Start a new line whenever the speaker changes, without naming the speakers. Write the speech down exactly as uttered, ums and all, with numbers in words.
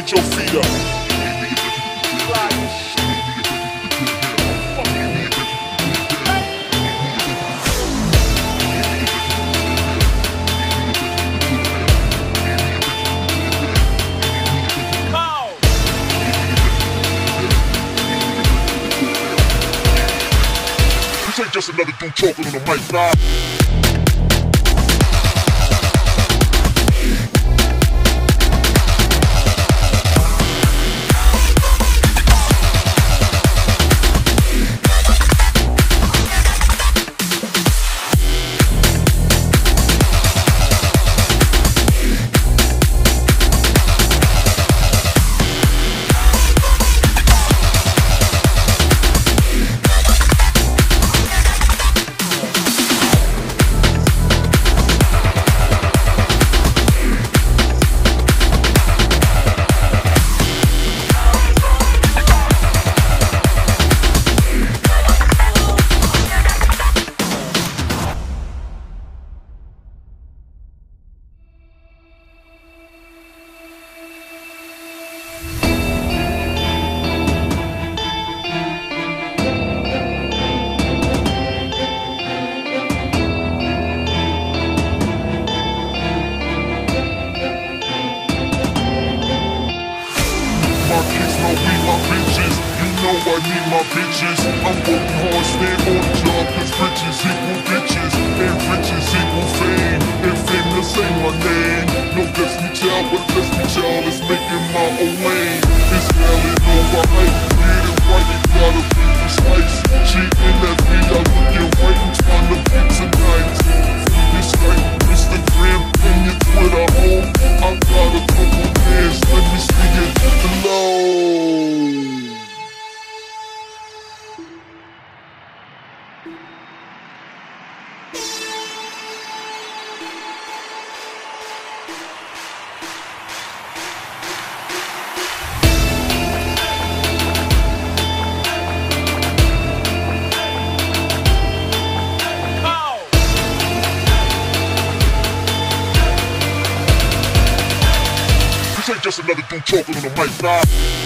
get your feet up. This ain't just another dude talking on the mic, nah. I need my bitches. I'm working hard, stay on the job, cause riches equal bitches, and riches equal fame, and fame the same my name. No Destiny Child, but Destiny Child is making my own lane. It's yelling over hype, get it right, you gotta be precise. She in that beat, I looking right, I'm trying to beat tonight. It's like Instagram and your Twitter home. I got a couple bands, let me see it below. This ain't just another dude talking on the mic, nah.